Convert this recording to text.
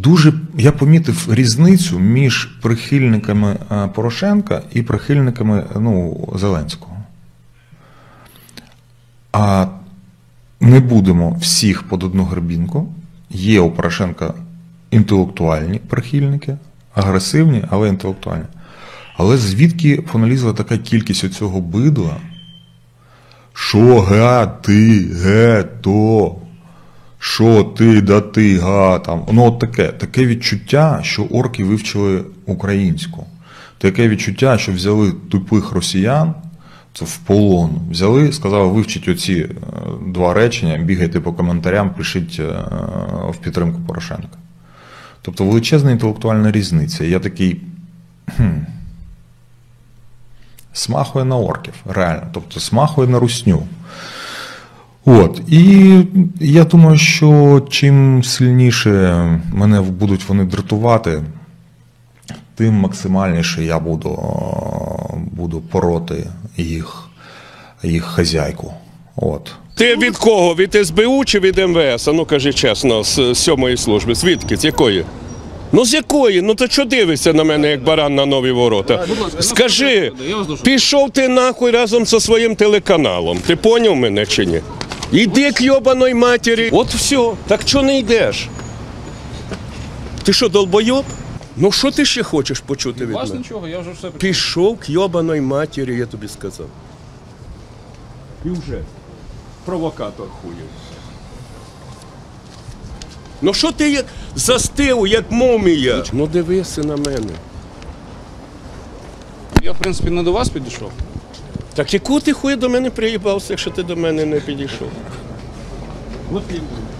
я помітив різницю між прихильниками Порошенка і прихильниками Зеленського. А не будемо всіх під одну гребінку. Є у Порошенка інтелектуальні прихильники, агресивні, але інтелектуальні. Але звідки поналізла така кількість оцього бидла? Що га, ти, ге, то, що ти, да ти, га, там. От таке відчуття, що орки вивчили українську. Таке відчуття, що взяли тупих росіян, це в полон, взяли, сказали, вивчіть оці 2 речення, бігайте по коментарям, пишіть в підтримку Порошенка. Тобто величезна інтелектуальна різниця. Я такий, смахує на орків, реально, тобто смахує на русню. І я думаю, що чим сильніше мене будуть вони дратувати, тим максимальніше я буду пороти їх хазяйку. Ти від кого? Від СБУ чи від МВС? Ну кажи чесно, з 7-ї служби. Звідки? З якої? З якої? Ти що дивишся на мене, як баран на нові ворота? Скажи, пішов ти нахуй разом зі своїм телеканалом. Ти поняв мене чи ні? Іди к йобаної матері. От все. Так чого не йдеш? Ти що, долбойоб? Що ти ще хочеш почути від мене? Нічого, я вже все... Пішов к йобаної матері, я тобі сказав. І вже. Провокатор хуєв. Що ти як застив, як мумія? Дивися на мене. Я, в принципі, не до вас підійшов. Так яку ти хуй до мене приїбався, якщо ти до мене не підійшов?